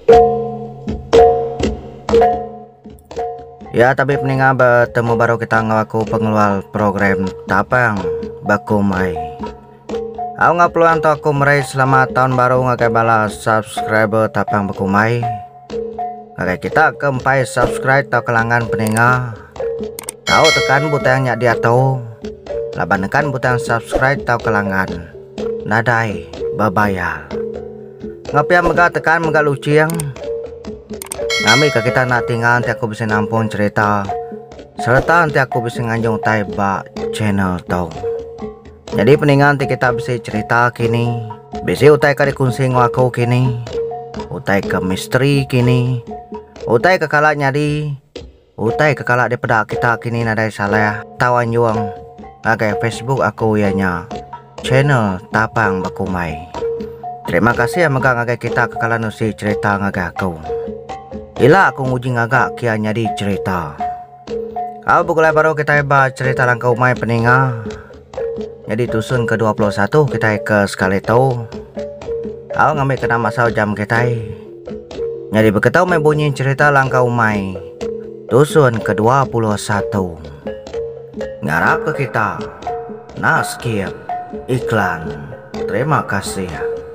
Ya, tapi peninga bertemu baru kita ngaku pengeluar program tapang baku mai. Aku nggak peluang to aku meraih selamat tahun baru ngakai balas subscriber tapang baku mai. Ngakai kita kempai subscribe tau kelangan peninga. Tahu tekan butang dia tahu. Laban tekan butang subscribe tau kelangan. Nadai babayal. Ngapain mega tekan mega luciang. Ngami ke kita nak tinggal nanti aku bisa nampung cerita serta nanti aku bisa nganjung taiba channel tau. Jadi peningan nanti kita bisa cerita kini, bisa utai ke dikunsing aku kini, utai ke misteri kini, utai ke kalak nyadi, utai ke kalak di pedak kita kini nadai salah tawan juang agak Facebook aku ianya channel tapang bakumai. Terima kasih ya megang agak kita kekalan nusi cerita ngagak aku. Ila aku nguji ngagak kia nyadi cerita. Kau bukulai baru kita iba cerita langkau mai peninga. Jadi tusun ke-21 kita ke sekali tahu. Kau ngambil kena masa jam kita. Jadi beketau mai bunyi cerita langkau mai. Tusun ke-21. Ngarap ke kita. Nah skip iklan. Terima kasih.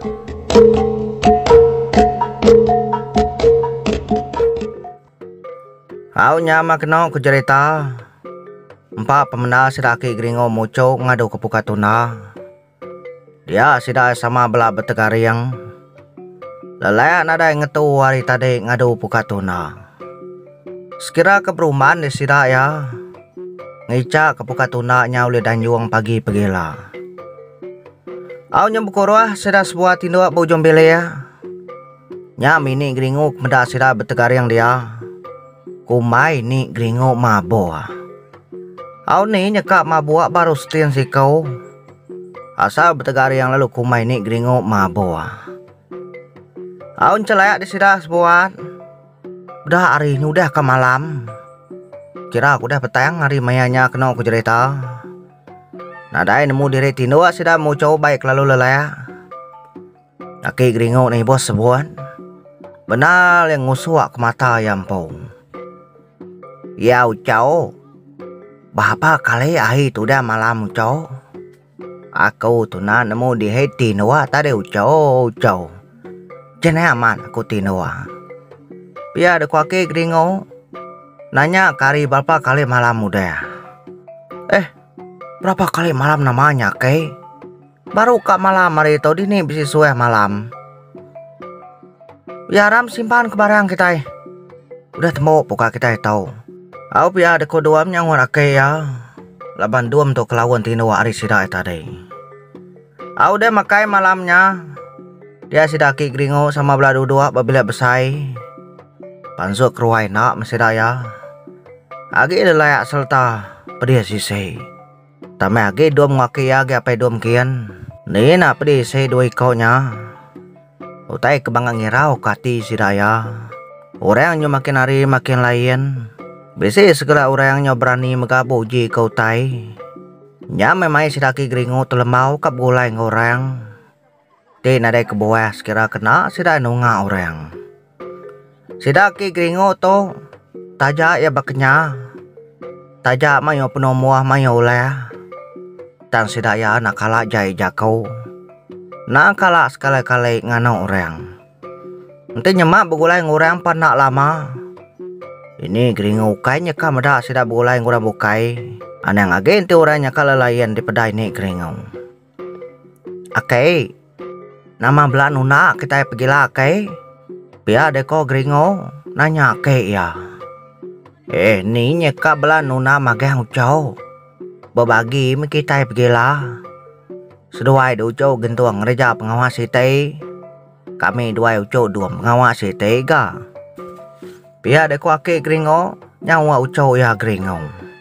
Kau nyama kena ku cerita. Empat pemenda sidaki gringo muco ngadu ke Pukatuna. Dia sidak sama belah betegariang. Lelayak nada ngetu hari tadi ngadu Pukatuna. Sekira ke perumahan di sidak ya. Ngicak ke Pukatuna nyauli dan juang pagi pegila. Au nyembukuruah sidak sebuah tinduk bujung bele ya. Nyam ini gringo meda sidak betegariang dia. Kumai ni gringo maboa. Au ni nyekak maboa baru setin si kau. Asal betegari yang lalu kumai ni gringo maboa. Au celayak di sidah sebuat. Udah hari ini udah ke malam. Kira aku udah petang hari mayanya kena aku cerita. Nadai nemu diri tindu sidah mau coba baik lalu lelaya. Laki gringo nih bos sebuat. Benar yang ngusuak ke mata yampong. Yau cow. Berapa kali ahi tu dah malam cow. Aku tu na nemu di heti noa tadi cow. Jenai aman aku tinoa. Pia ada kuake gringo. Nanya kari berapa kali malam udah. Berapa kali malam namanya ke? Baru kak malam hari itu dini bisa sueh malam. Biaram simpan ke barang kita. Udah temu buka kita tahu. Au pia ada kodoam yang warake ya. Laban duam tu kelawan tino ari sidak tadi. Au deh makai malamnya. Dia sidaki gringo sama belah dua babila besai. Pansuk keruai nak mesida ya. Agi layak serta pedia sisi. Tame agi duam ngake ya agi apa duam kian. Ni na pedia sisi dua ikaunya. Utai kebangang ngirau kati sidaya. Orang yang makin hari makin lain. Bisa segera orang yang berani megabuji kau tai. Nya memang sidaki gringo telemau kap gulai orang. Tin ada ke bawah sekira kena sidak nunga orang. Sidaki gringo to tajak ya baknya. Tajak mayo penomuah mayo lah. Dan sidak ya nak kalah jai jakau. Nak kalah sekali-kali ngano orang. Nanti nyemak begulai orang panak lama. Ini gringo kayaknya kamera sudah bulai ngurang bukai. Anang agen tu orangnya kalalayan di pedai ni gringo. Oke. Nama belan nuna kita pergi lah ke. Pia deko gringo nanya ke ya. Ni nyeka belan nuna magang ucau. Berbagi kita pergi lah. Seduai du ucau gentuang reja pengawas ite. Kami dua ucau dua pengawas ite ga. Pia deko ake gringo nyawa ucau ya gringo.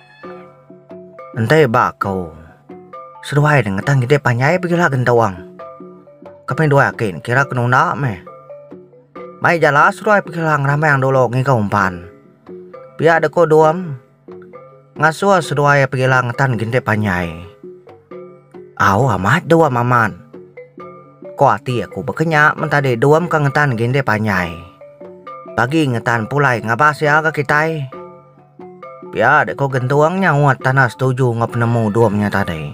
Ente bakau. Seduai dengan tang gede panyai pergi lah gentuang. Kami dua yakin kira kena nak meh. Mai jala seduai pergi lah ramai yang dulu ngika umpan. Pia deko duam. Ngasuh seduai pergi lah ngetan gede panyai. Au amat dua maman. Ko hati aku berkenyak mentade duam kangetan gede panyai. Pagi ngetan pulai ngabas ya ke kita. Pia dek ko gentuangnya nguat tanah setuju ngap nemu duamnya tadi.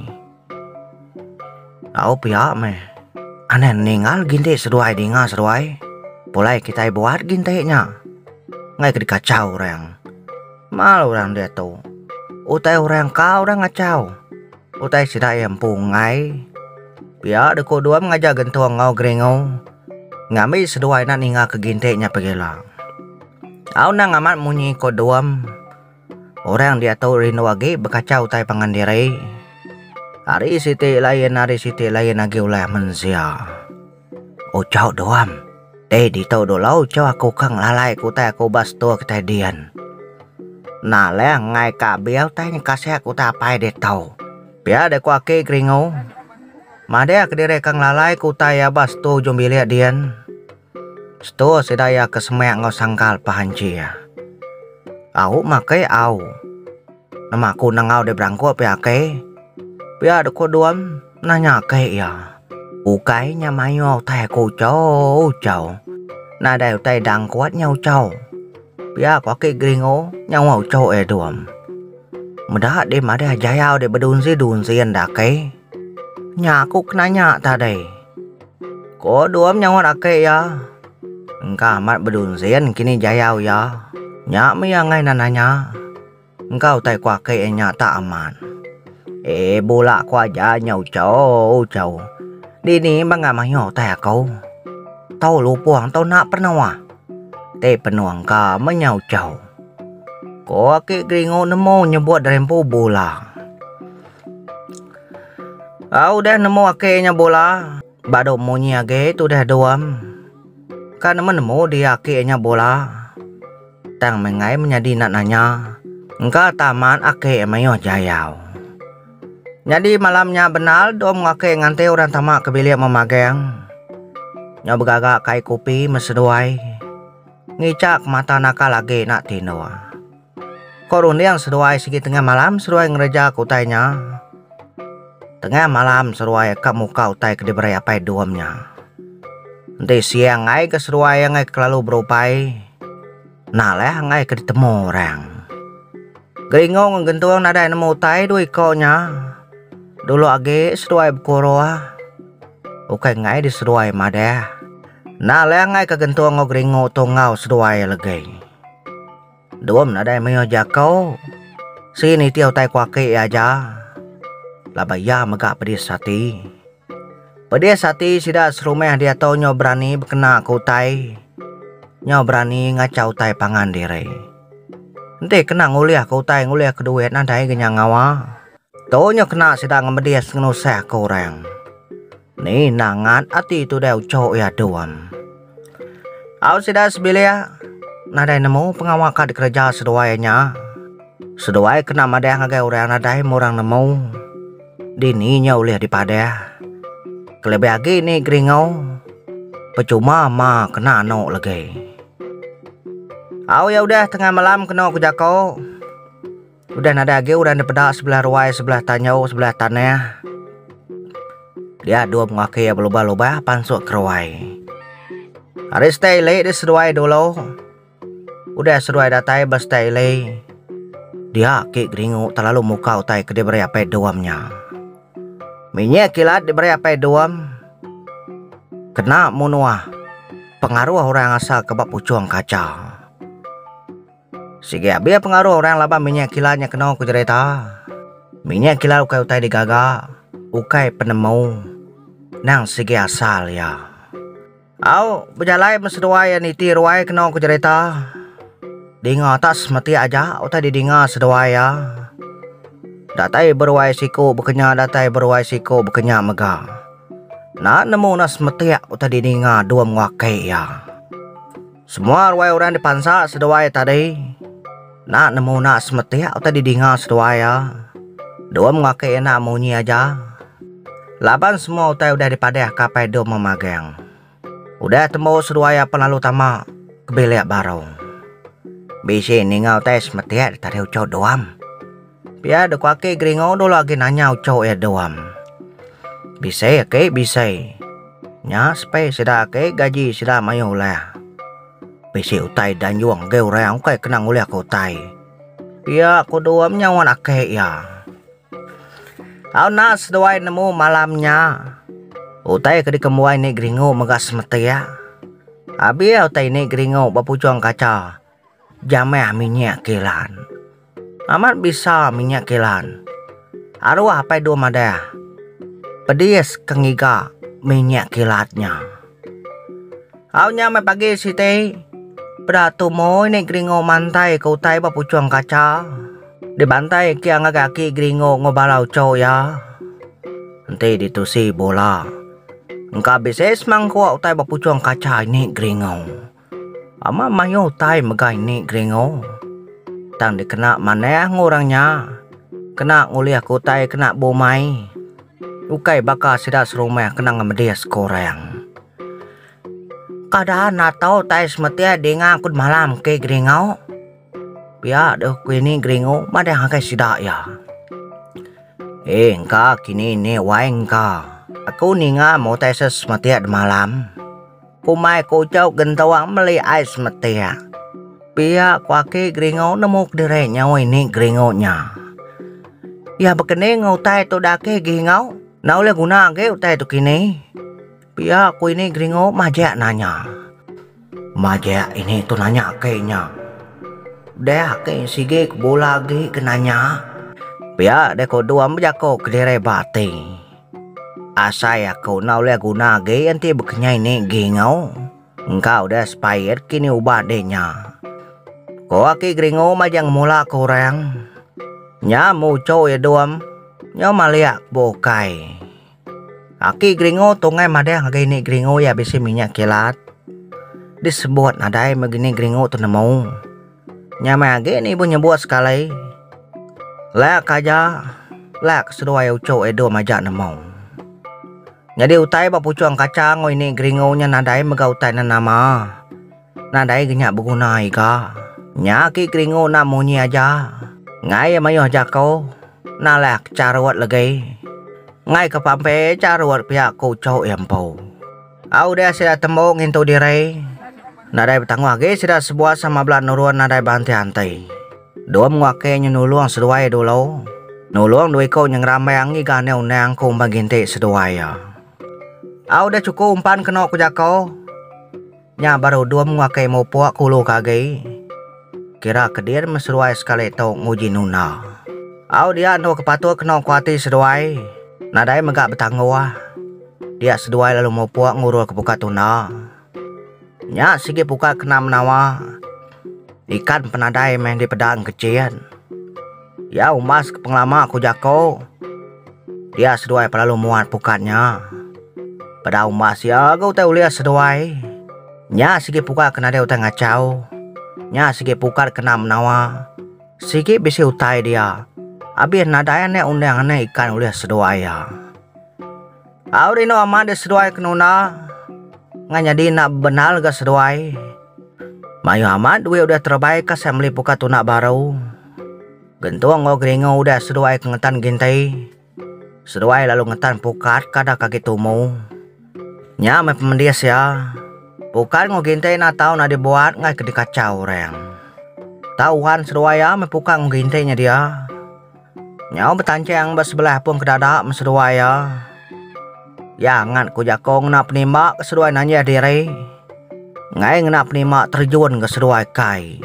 Au pia me. Anen ningal ginte seduai dinga seduai. Pulai kita buat gintenya. Ngai ke dikacau orang. Mal orang dia tu. Utai orang kau orang ngacau. Utai sida yang pungai. Pia deko duam ngajak gentuang ngau grengo. Ngami seduai nak ninga ke gintenya pegela. Au nang amat munyi ko duam. Orang dia tahu rindu lagi berkacau utai pangandirai. Hari siti lain lagi ulah mensia. Oh cau doam. Di tau dolau cau aku kang lalai ku tai aku bas tua kita dian. Nah le ngai ka biau tai ni kasih aku tai apa de tau. Pia de ku ake keringo. Made ak dire kang lalai ku tai ya bas tu jom bilik dian. Sto sedaya kesemek ngau sangkal pahanci ya. Au makai au. Nama aku nangau de berangko pia ke. Pia de ku duam nanya ke ya. Ukai nya mayo tai ku cau cau. Na dai tai dang kuat nhau cau. Pia ko ke gringo nhau au cau duam. Mudah de made jayau de bedun zian dak ke. Nya aku nanya tadi. Ko duam nhau dak ke ya. Engkau amat bedun zian kini jayau ya. Nya mi yang ngai nanya. Engkau tai kwa ke nya tak aman. Bola kwa ja nhau cau cau. Di ni bangga mayo tai kau. Tau lupuang tau nak pernah. Te penuang ka menyau cau. Ko ke gringo nemu nyebut rempo bola. Udah nemu akenya bola. Bado munyi age tu dah doam. Kan nemu dia akenya bola. Tang mengai menjadi nak nanya. Engkau taman ake mayo jayau. Jadi malamnya benar dom ake ngante orang tamak ke bilik memageng. Nya begagak kai kopi meseduai. Ngicak mata nakal lagi nak tinoa. Korun yang seduai segi tengah malam seduai ngereja kutainya. Tengah malam seduai kamu kau tai ke diberi apa duamnya. Nanti siang ngai ke seduai ngai kelalu berupai. Nah leh ngai ke ditemu orang. Geringo ngegentuang nadai nemu tai dui konya. Dulu age seduai berkoroa. Ukai ngai di seduai madeh. Nah leh ngai ke gentuang ngogringo tongau seduai legay. Duam nadai mayo jakau. Sini tiau tai kuake aja. Labaya megak pedis hati. Pedis hati sida serumeh dia tau nyo berani berkena ku tai. Nyo berani ngacau tai pangan diri. Nanti kena nguliah ku tai nguliah keduit nadai genyang ngawa. Tau nyo kena sida ngemedias ngenusah ku orang. Ni nangat ati tu deu cok ya duam. Au sida sebilia. Nadai nemu pengawak di kerja seduainya. Seduai kena madai ngagai orang nadai murang nemu. Dini nya ulih di padeh. Kelebih lagi ni gringau. Percuma ma kena no lagi. Au ya udah tengah malam kena ku jako. Udah nada lagi udah pedak sebelah ruai sebelah tanyau sebelah tanah. Dia dua mengaki ya berubah-ubah pansuk keruai. Hari stay late di seduai dulu. Udah seduai datai berstay late. Dia ki gringu terlalu muka utai ke diberi apa duamnya. Minyak kilat diberi apa duam. Kena munua. Pengaruh orang asal kebab pucuang kaca. Sige biar pengaruh orang laba minyak kilatnya kena ku cerita. Minyak kilat ukai utai digaga. Ukai penemu. Nang sige asal ya. Au berjalai meseduai niti ruai kena ku cerita. Dinga atas mati aja utai didinga seduai ya. Datai berwai siku bekenya datai berwai siku bekenya mega. Nak nemu nas metiak utai didinga dua mwakai ya. Semua ruai orang dipansa seduai tadi. Nak nemu nas metiak utai didinga seduai ya. Dua mwakai nak munyi aja. Laban semua utai udah dipadeh kapai do memageng. Udah temu seduai apa lalu tamak kebilik baru. Bisi ningau tes metiak tadi ucau doam. Biar dek wake gringo dulu lagi nanya ucau ya doam. Bisa ya ke bisa. Nya supaya sudah ke gaji sudah mayu lah. Besi utai dan yuang ge orang kai kena nguliah ke utai. Ya aku dua menyawan ake ya. Au nas doai nemu malamnya. Utai ke di kemuai ni gringo megas metia. Abi utai ni gringo bapucuang kaca. Jameh minyak kilan. Amat bisa minyak kilan. Arwah apa dua madah. Pedis kengiga minyak kilatnya. Aunya me pagi siti. Beratu mo ini gringo mantai kau tai bapucuang kaca. Di bantai kia ngagaki gringo ngobalau cow ya. Nanti ditusi bola. Engkau bises mangko utai bapucuang kaca ini gringo. Ama mayo utai megai ini gringo. Tang dikena mana ngorangnya. Kena nguliah kutai kena bomai. Ukai baka sidak serumah kena ngamedias korang. Kada natau tai semetia dengang kud malam ke gringau. Pia deh kini gringau mada hakai sidak ya. Engka kini ni waengka. Aku ninga mau tai semetia de malam. Kumai kocau gentawang meli ais semetia. Pia kuake gringau nemu kedere nyawa ini gringau nya. Ya bekene ngau tai to dake gingau. Nau le guna ke utai to kini. Pia aku ini gringo majak nanya. Majak ini tuh nanya kayaknya. Deh kayak sige bola ge kenanya. Pia deh kau dua menjako kedere bate. Asa ya kau nau le guna ge anti bekenya ini gingau. Engkau udah spayet kini ubah dehnya. Kau aki gringo majang mula korang. Nya mu cow ya doam. Nya maliak bokai. Aki gringo tungai madeh ngagai ni gringo ya bisi minyak kilat. Disebut nadai begini gringo tu nemu. Nyama age ni ibu nyebut sekali. Lek aja. Lek seduai uco edo majak nemu. Jadi utai bapucuang kacang ngoi ni gringo nya nadai mega utai na nama. Nadai genyak berguna iga. Nyaki gringo na munyi aja. Ngai mayo jako. Nalek caruat lagi. Ngay kapampe caruat pihak kocau empau. Au dia sudah tembok ngintu diri. Nadai bertanggung lagi sudah sebuah sama belah nuruan nadai bantai-antai. Dua menguake nulung seduai dulu. Nulung dua kau yang ramai angi gane unang kau baginti seduai ya. Au dia cukup umpan kena kujako. Nya baru dua menguake mau puak kulu kage. Kira kedir meseduai sekali tau nguji nuna. Au dia anu kepatua kena kuati seduai. Nadai megak bertanggung. Dia seduai lalu mau puak ngurul ke buka tuna. Nya sigi buka kena menawa. Ikan penadai main di pedang kecil. Ya umas ke penglama aku jako. Dia seduai lalu muat pukatnya. Pada umas ya kau tahu lihat seduai. Nya sigi buka kena dia utang ngacau. Nya sigi pukat kena menawa. Sigi bisi utai dia. Abi nadai ne undang ne ikan uliah seduai ya. Auri no amade seduai kenuna. Nganya di nak benal ga seduai. Mayu amat duwe udah terbaik ka semli puka tuna baru. Gentuang ngo gringo udah seduai kengetan gintai. Seduai lalu ngetan pukat kada kaki tumu. Nya me pemendias ya. Pukat ngo gintai na tau na dibuat ngai kedikacau reng. Tauhan seduai ya me pukat ngo gintainya dia. Nyau betancang bersebelah pun kedadak meseduai ya. Jangan ku jakong nak penimak keseduai nanya diri. Ngai ngena penimak terjun ke seduai kai.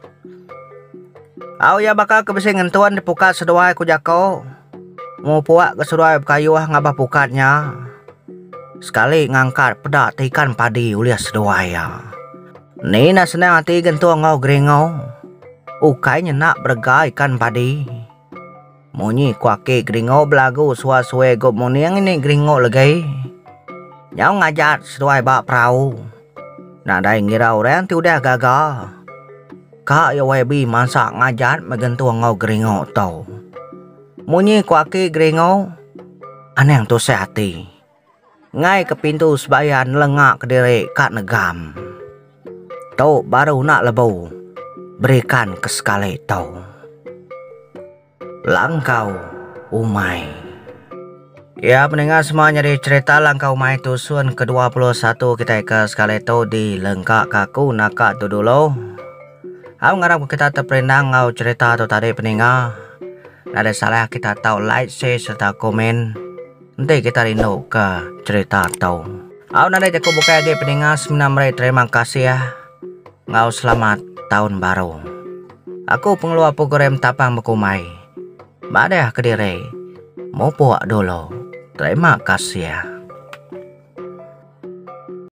Au ya bakal kebisi ngentuan dipukat seduai ku jako. Mau puak ke seduai kayu ngabah pukatnya. Sekali ngangkat pedak ikan padi ulias seduai ya. Nina senang hati gentuang ngau gringau. Ukai nyenak berga ikan padi. Munyi kuake gringo belagu suasue gop muniang ini gringo lagi. Nyau ngajat seduai bak perahu. Nadai ngira orang tu udah gagal. Kak ya webi masak ngajat megentuang ngau gringo tau. Munyi kuake gringo. Aneh tu sehati. Ngai ke pintu sebayan lengak ke diri kak negam. Tau baru nak lebu. Berikan ke sekali tau. Langkau umai. Ya pendengar semuanya, di cerita Langkau Mai Tusun ke-21 kita ke sekali itu di lengkak kaku nakak tu dulu. Aku ngarap kita terperinang ngau cerita tu tadi pendengar. Ada salah kita tahu like, share serta komen. Nanti kita rindu ke cerita tahu. Aku nanti aku buka lagi pendengar sebenarnya, terima kasih ya. Ngau selamat tahun baru. Aku pengeluar program Tapang Bekumai. Badai Kediri. Mau puak dulu. Terima kasih ya.